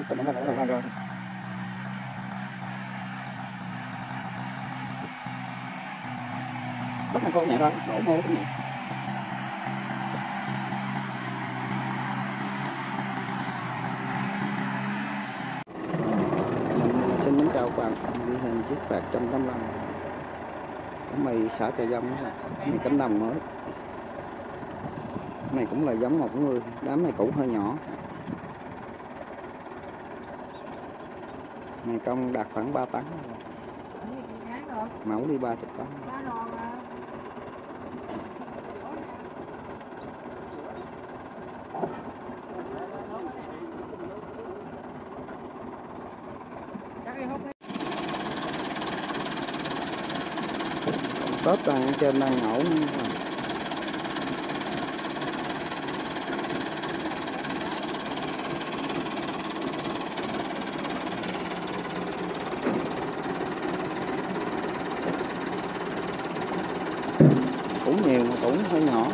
Tầm nó đang ra. Đất này khô nhẹ thôi, đổ mô cũng nhẹ. Xin mến chào các bạn, ghi hình chiếc Đạt 185 mì xã Trà Dông, mì cánh đồng mới. Này cũng là giống một người, đám này cũ hơi nhỏ. Này công đạt khoảng 3 tấn. Mẫu đi 30 tấn. Tết đang trên đang ngẫu. Cũng nhiều mà cũng hơi nhỏ.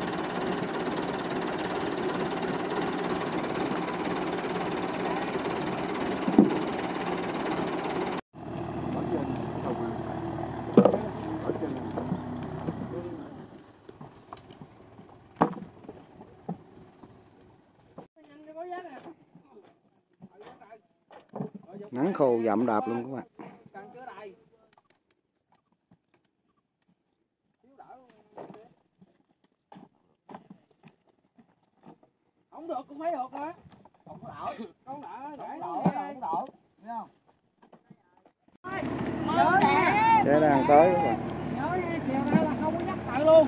Nắng khô dậm đạp luôn các bạn. Không được cũng phải được hả? Không có đổ. Không đổ, gãy đổ, không đổ. Thấy không? Xe đang tới các bạn. Nhớ nha, chiều nay là không có nhắc lại luôn.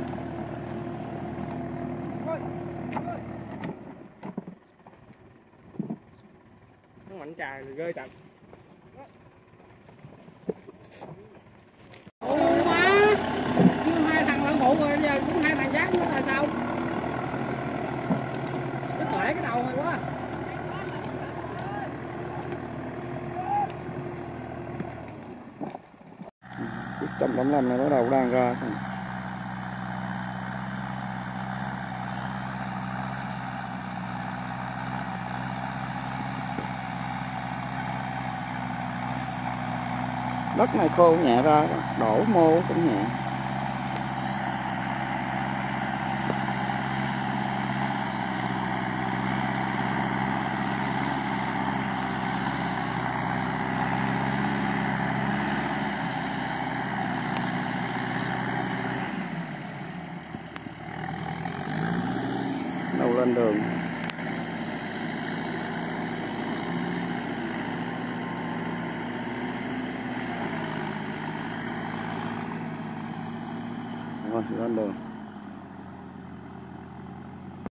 Nó mạnh trà rồi ghê chặt. Ủa má, chứ hai thằng lẫn phụ rồi giờ cũng hai thằng giác nữa là sao? Nó khỏe cái đầu mày quá. Chiếc 185 này bắt đầu đang ra. Đất này khô nhẹ ra, đổ mô cũng nhẹ. Đầu lên đường. Rồi lên đường.